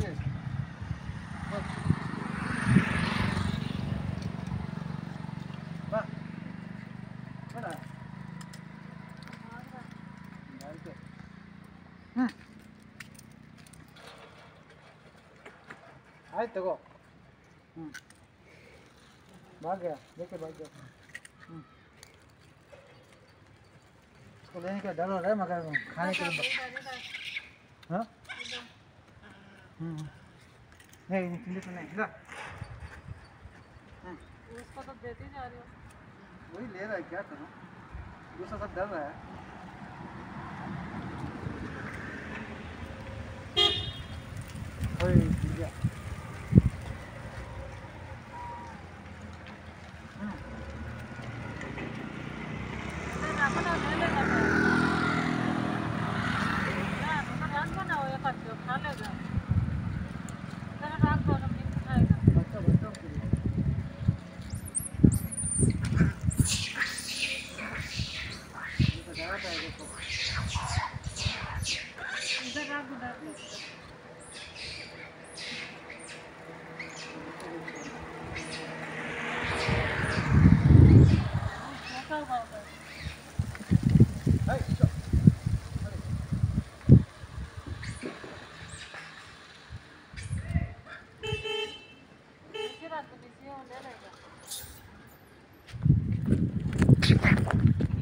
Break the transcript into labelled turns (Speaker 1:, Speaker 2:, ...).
Speaker 1: आए तगो भाग गया लेके भाग गया उसको लेने का डर हो रहा है मगर खाने के लिए हाँ नहीं निकली तो नहीं ला
Speaker 2: उसको तो देती जा रही हो
Speaker 1: वही ले रहा है क्या करूं दूसरा सब डर रहा है ओए गया
Speaker 2: Bye.